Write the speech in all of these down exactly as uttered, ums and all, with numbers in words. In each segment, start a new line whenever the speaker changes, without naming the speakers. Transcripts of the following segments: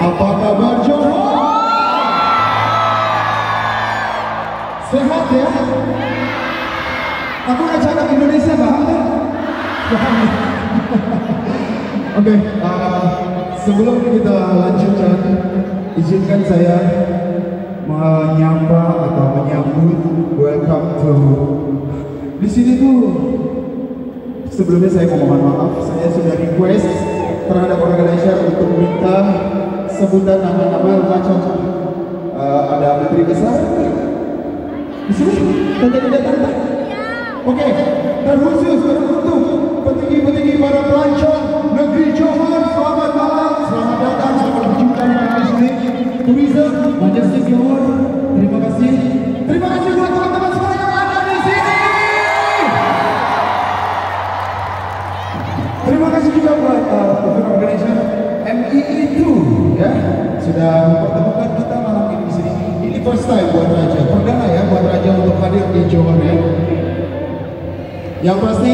Apa kabar Johor? Sehat ya? Aku nggak cakap Indonesia paham kan? Paham ya? Oke, okay, uh, sebelum kita lanjutkan, izinkan saya menyapa atau menyambut welcome to. Di sini tuh sebelumnya saya mau mohon maaf, saya sudah request terhadap organizer untuk minta sebutan nama-nama macam uh, ada menteri besar di sini, tanda datang tak? Oke, dan khusus untuk petinggi-petinggi para pelancong negeri Johor, selamat malam, selamat datang, selamat berjumpa di sini. Tourism Majestic Johor, terima kasih, terima kasih buat teman-teman semua yang ada di sini. Terima kasih juga buat uh, organizer M I I itu ya sudah mempertemukan kita malam ini di sini. Ini first time buat Raja, perdana ya buat Raja untuk hadir di Johor ya. Yang pasti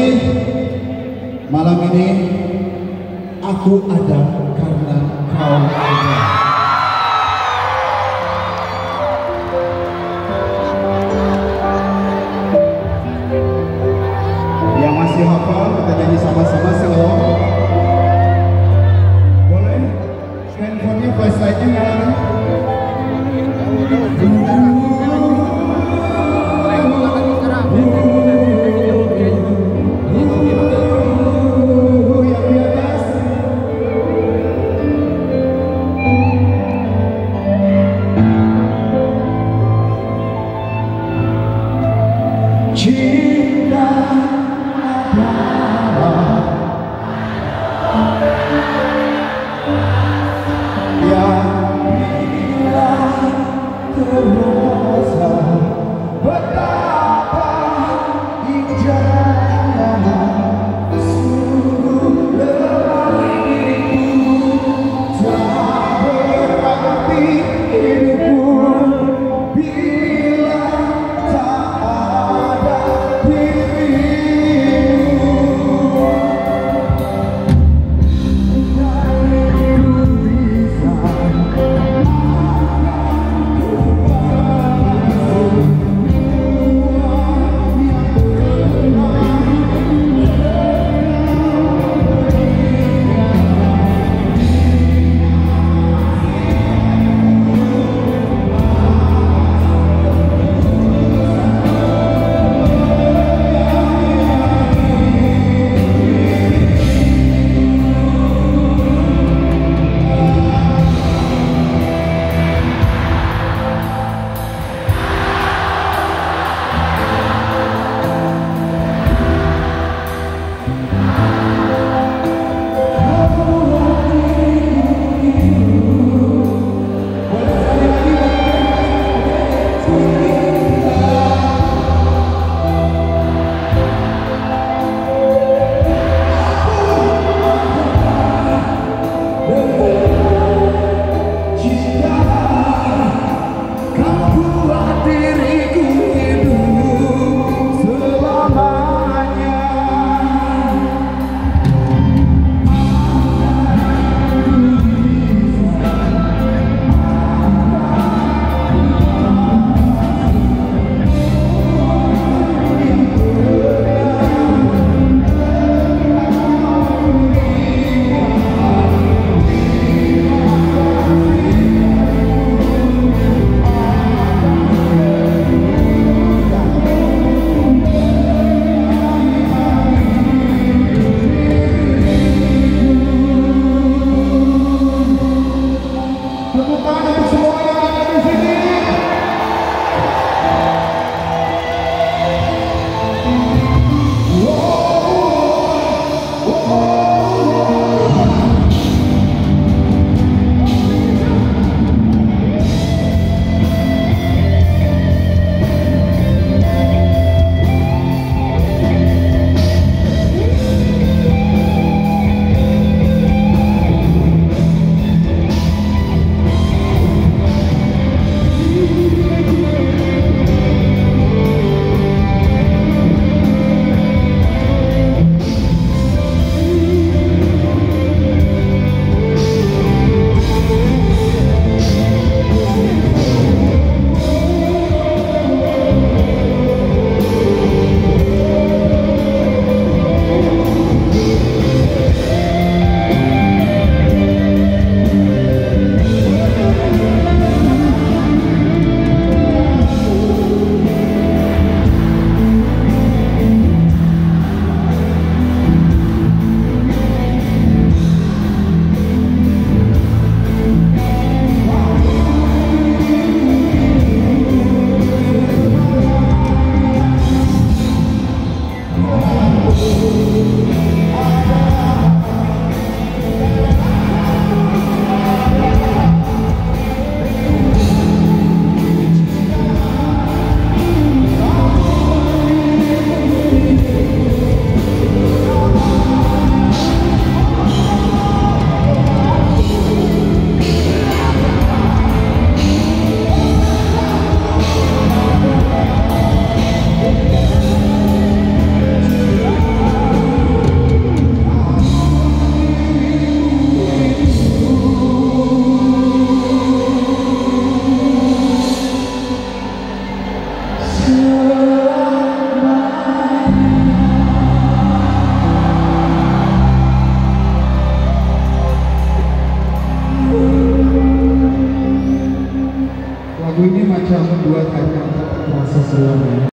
malam ini aku ada karena kau ada.